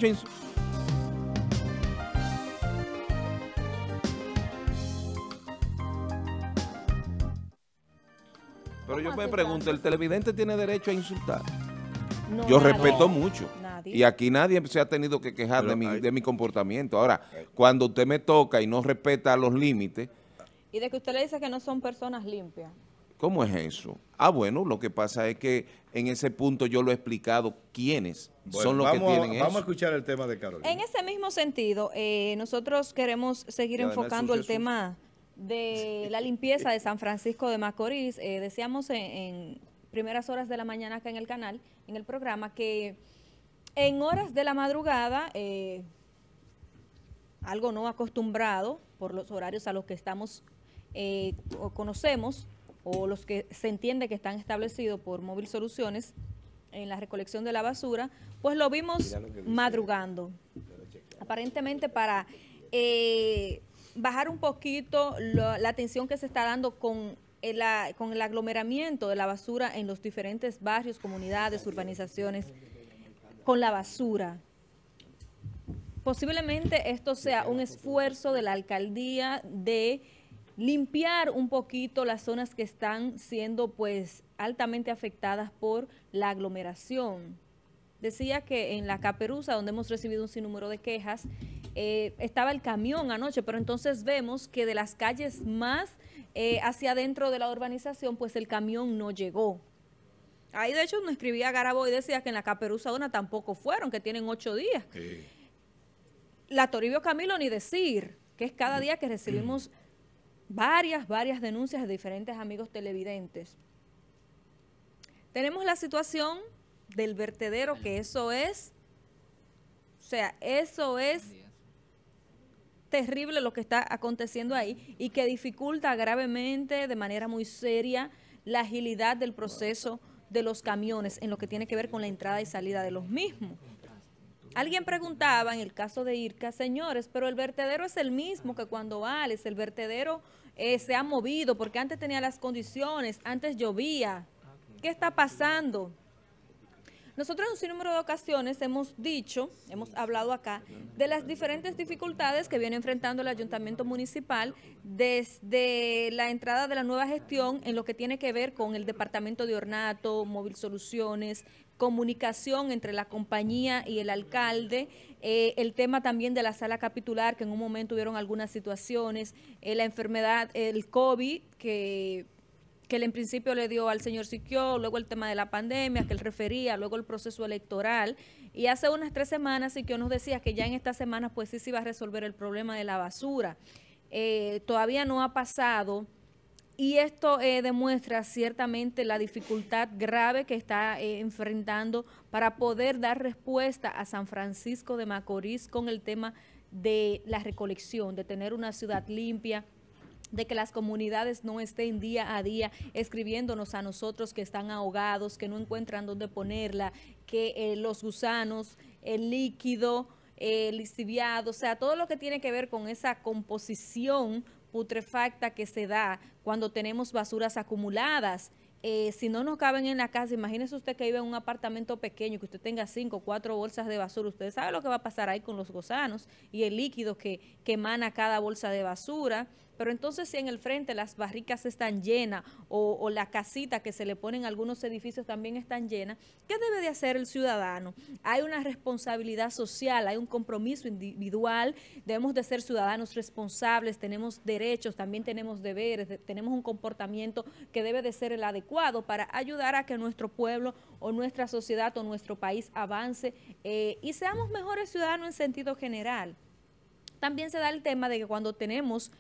Pero yo me pregunto, ¿el televidente tiene derecho a insultar? No, Yo nadie. respeto mucho. Nadie. Y aquí nadie se ha tenido que quejar de mi comportamiento. Ahora, cuando usted me toca y no respeta los límites, Y de que usted le dice que no son personas limpias. ¿cómo es eso? Ah, bueno, lo que pasa es que en ese punto yo lo he explicado quiénes son los que tienen eso. Vamos a escuchar el tema de Carolina. En ese mismo sentido, nosotros queremos seguir Y además enfocando el sucio. tema de la limpieza de San Francisco de Macorís. Decíamos en primeras horas de la mañana acá en el canal, en el programa, que en horas de la madrugada, algo no acostumbrado por los horarios a los que estamos o conocemos, o los que se entiende que están establecidos por Móvil Soluciones en la recolección de la basura, pues lo vimos madrugando, aparentemente para bajar un poquito la tensión que se está dando con el aglomeramiento de la basura en los diferentes barrios, comunidades, urbanizaciones, con la basura. Posiblemente esto sea un esfuerzo de la alcaldía de limpiar un poquito las zonas que están siendo pues altamente afectadas por la aglomeración. Decía que en la Caperuza, donde hemos recibido un sinnúmero de quejas, estaba el camión anoche, pero entonces vemos que de las calles más hacia adentro de la urbanización, pues el camión no llegó. Ahí de hecho nos escribía Garabo y decía que en la Caperuza tampoco fueron, que tienen 8 días. Sí. La Toribio Camilo ni decir, que es cada día que recibimos varias denuncias de diferentes amigos televidentes. Tenemos la situación del vertedero, que eso es terrible lo que está aconteciendo ahí y que dificulta gravemente, de manera muy seria, la agilidad del proceso de los camiones en lo que tiene que ver con la entrada y salida de los mismos. Alguien preguntaba en el caso de Irca, señores, pero el vertedero es el mismo que cuando Vales, el vertedero se ha movido porque antes tenía las condiciones, antes llovía. ¿Qué está pasando? Nosotros en un sinnúmero de ocasiones hemos hablado acá de las diferentes dificultades que viene enfrentando el ayuntamiento municipal desde la entrada de la nueva gestión en lo que tiene que ver con el departamento de ornato, Móvil Soluciones, comunicación entre la compañía y el alcalde, el tema también de la sala capitular, que en un momento hubieron algunas situaciones, la enfermedad, el COVID, que él en principio le dio al señor Siquio, luego el tema de la pandemia que él refería, luego el proceso electoral, y hace unas 3 semanas Siquio nos decía que ya en esta semana pues sí se iba a resolver el problema de la basura. Todavía no ha pasado, y esto demuestra ciertamente la dificultad grave que está enfrentando para poder dar respuesta a San Francisco de Macorís con el tema de la recolección, de tener una ciudad limpia, de que las comunidades no estén día a día escribiéndonos a nosotros que están ahogados, que no encuentran dónde ponerla, que los gusanos, el líquido, el lixiviado, o sea, todo lo que tiene que ver con esa composición putrefacta que se da cuando tenemos basuras acumuladas. Si no nos caben en la casa, imagínese usted que vive en un apartamento pequeño, que usted tenga 5 o 4 bolsas de basura, usted sabe lo que va a pasar ahí con los gusanos y el líquido que emana cada bolsa de basura. Pero entonces si en el frente las barricas están llenas o la casita que se le ponen a algunos edificios también están llenas, ¿qué debe de hacer el ciudadano? Hay una responsabilidad social, hay un compromiso individual, debemos de ser ciudadanos responsables, tenemos derechos, también tenemos deberes, tenemos un comportamiento que debe de ser el adecuado para ayudar a que nuestro pueblo o nuestra sociedad o nuestro país avance y seamos mejores ciudadanos en sentido general. También se da el tema de que cuando tenemos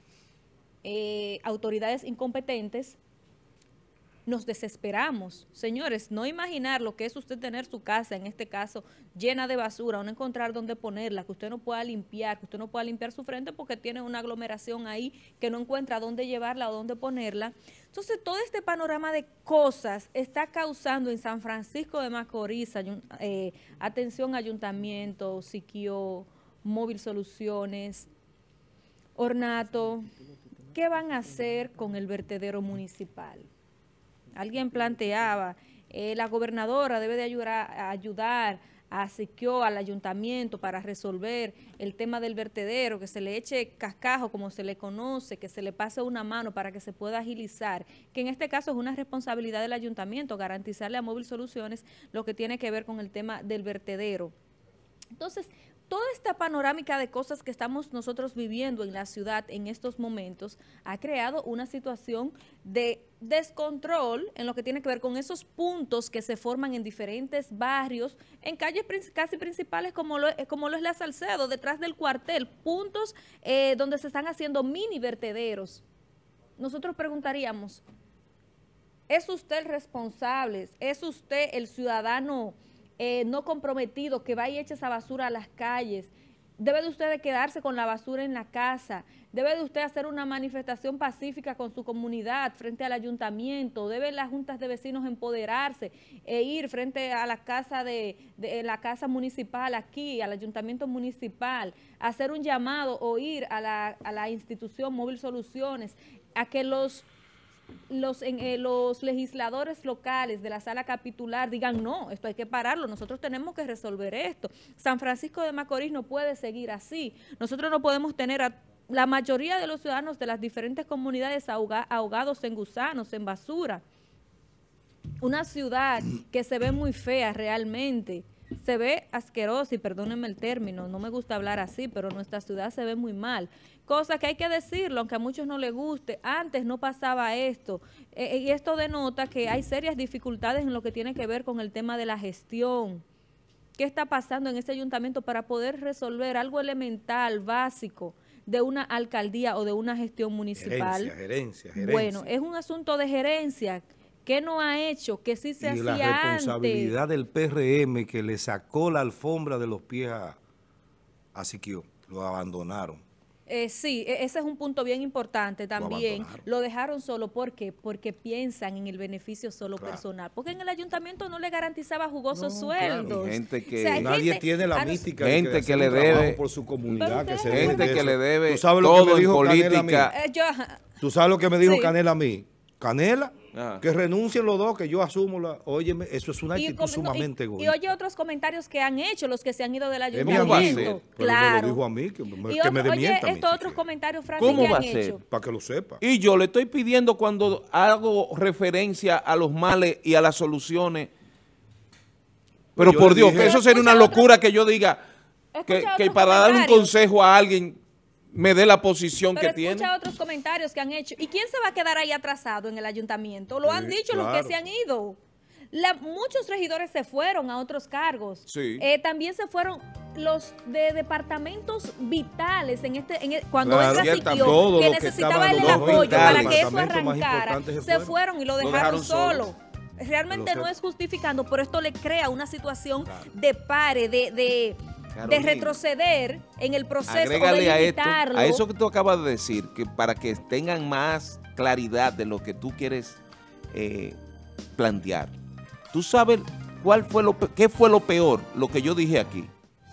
autoridades incompetentes, nos desesperamos. Señores, no imaginar lo que es usted tener su casa, en este caso, llena de basura, o no encontrar dónde ponerla, que usted no pueda limpiar, que usted no pueda limpiar su frente porque tiene una aglomeración ahí que no encuentra dónde llevarla o dónde ponerla. Entonces, todo este panorama de cosas está causando en San Francisco de Macorís, atención ayuntamiento, Siquio, Móvil Soluciones, Ornato, ¿qué van a hacer con el vertedero municipal? Alguien planteaba, la gobernadora debe de ayudar a Siquio, al ayuntamiento, para resolver el tema del vertedero, que se le eche cascajo, como se le conoce, que se le pase una mano para que se pueda agilizar, que en este caso es una responsabilidad del ayuntamiento, garantizarle a Móvil Soluciones lo que tiene que ver con el tema del vertedero. Entonces, toda esta panorámica de cosas que estamos nosotros viviendo en la ciudad en estos momentos ha creado una situación de descontrol en lo que tiene que ver con esos puntos que se forman en diferentes barrios, en calles casi principales como lo es la Salcedo, detrás del cuartel, puntos donde se están haciendo mini vertederos. Nosotros preguntaríamos, ¿es usted el responsable? ¿Es usted el ciudadano no comprometido que va y echa esa basura a las calles? Debe de usted de quedarse con la basura en la casa, debe de usted hacer una manifestación pacífica con su comunidad frente al ayuntamiento, debe las juntas de vecinos empoderarse e ir frente a la casa la casa municipal aquí, al ayuntamiento municipal, hacer un llamado o ir a la institución Móvil Soluciones a que los legisladores locales de la sala capitular digan, no, esto hay que pararlo, nosotros tenemos que resolver esto. San Francisco de Macorís no puede seguir así. Nosotros no podemos tener a la mayoría de los ciudadanos de las diferentes comunidades ahogados en gusanos, en basura. Una ciudad que se ve muy fea realmente, se ve asquerosa, y perdónenme el término, no me gusta hablar así, pero nuestra ciudad se ve muy mal. Cosa que hay que decirlo, aunque a muchos no les guste, antes no pasaba esto, y esto denota que hay serias dificultades en lo que tiene que ver con el tema de la gestión. ¿Qué está pasando en este ayuntamiento para poder resolver algo elemental, básico, de una alcaldía o de una gestión municipal? Gerencia. Bueno, es un asunto de gerencia. ¿Qué no ha hecho? Que sí se hacía antes. Y la responsabilidad del PRM que le sacó la alfombra de los pies a Siquio, lo abandonaron. Sí, ese es un punto bien importante también. Lo dejaron solo, ¿por qué? Porque piensan en el beneficio solo personal. Porque en el ayuntamiento no le garantizaba jugosos sueldos. Claro. Gente que nadie tiene la mística. Gente que le debe por su comunidad. Gente que le debe todo en política. ¿Tú sabes lo que me dijo Canela a mí? Canela, que renuncien los dos, que yo asumo la... Óyeme, eso es una actitud sumamente egoísta. Y oye otros comentarios que han hecho los que se han ido del ayuntamiento. Claro. Me lo dijo a mí, que me demienta. Oye, estos otros comentarios, Francis, ¿cómo que va han a ser? hecho. Para que lo sepa. Y yo le estoy pidiendo cuando hago referencia a los males y a las soluciones. Pero yo por Dios, dije, que eso sería una locura que yo diga que para dar un consejo a alguien me dé la posición que tiene. Escucha otros comentarios que han hecho. ¿Y quién se va a quedar ahí atrasado en el ayuntamiento? Lo han dicho los que se han ido. Muchos regidores se fueron a otros cargos. Sí. También se fueron los de departamentos vitales cuando entra Siquio, que necesitaba el apoyo para que eso arrancara. Se fueron y lo dejaron solo. Realmente no es justificando, pero esto le crea una situación de pare, de retroceder en el proceso. Agrégale a esto, a eso que tú acabas de decir, que para que tengan más claridad de lo que tú quieres plantear. ¿Tú sabes qué fue lo peor, lo que yo dije aquí?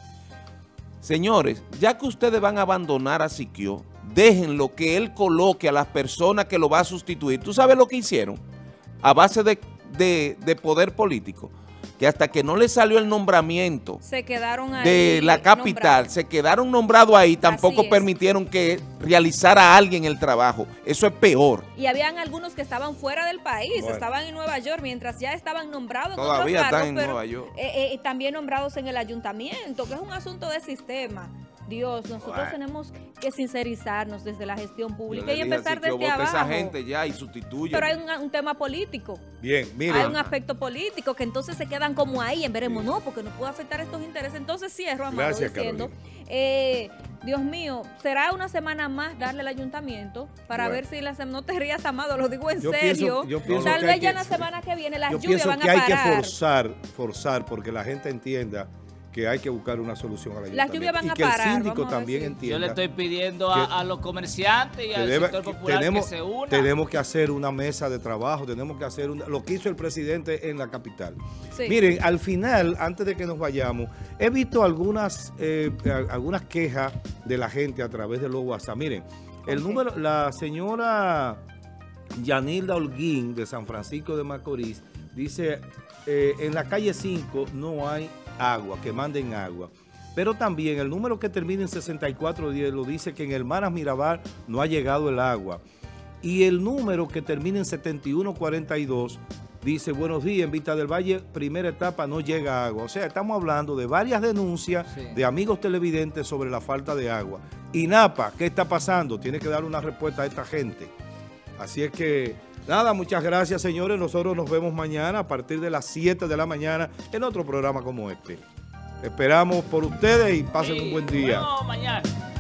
Señores, ya que ustedes van a abandonar a Siquio, déjenlo que él coloque a las personas que lo va a sustituir. ¿Tú sabes lo que hicieron? A base de poder político, que hasta que no le salió el nombramiento se quedaron ahí de la capital, se quedaron nombrados ahí, tampoco permitieron que realizara alguien el trabajo. Eso es peor. Y habían algunos que estaban fuera del país, estaban en Nueva York, mientras ya estaban nombrados en otros cargos, están en pero Nueva York. También nombrados en el ayuntamiento, que es un asunto de sistema. Dios, nosotros tenemos que sincerizarnos desde la gestión pública y empezar desde abajo. Esa gente ya y sustituye. Pero hay un tema político. Bien, miren. Hay un aspecto político que entonces se quedan como ahí, en veremos, no, porque no puede afectar estos intereses. Entonces cierro, Amado, diciendo, Dios mío, será una semana más darle al ayuntamiento para ver si no te rías, Amado, lo digo en serio. Tal vez ya la semana que viene las lluvias van a parar. Yo pienso que hay que forzar, porque la gente entienda que hay que buscar una solución a la Las lluvias van a parar. Y que el síndico parar, también entienda. Yo le estoy pidiendo a los comerciantes y al sector popular que se unan. Tenemos que hacer una mesa de trabajo, tenemos que hacer lo que hizo el presidente en la capital. Sí. Miren, al final, antes de que nos vayamos, he visto algunas quejas de la gente a través de los WhatsApp. Miren, la señora Yanilda Holguín de San Francisco de Macorís dice, en la calle 5 no hay agua, que manden agua. Pero también el número que termina en 6410 lo dice que en Hermanas Mirabal no ha llegado el agua. Y el número que termina en 7142 dice, buenos días, en Vista del Valle, primera etapa, no llega agua. O sea, estamos hablando de varias denuncias de amigos televidentes sobre la falta de agua. INAPA, ¿qué está pasando? Tiene que dar una respuesta a esta gente. Así es que, nada, muchas gracias, señores. Nosotros nos vemos mañana a partir de las 7 de la mañana en otro programa como este. Esperamos por ustedes y pasen un buen día. Bueno, mañana.